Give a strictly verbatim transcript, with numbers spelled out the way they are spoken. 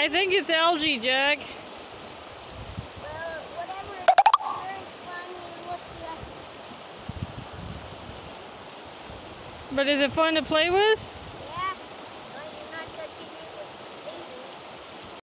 I think it's algae, Jack. Well, whatever. Very slimy looks like. But is it fun to play with?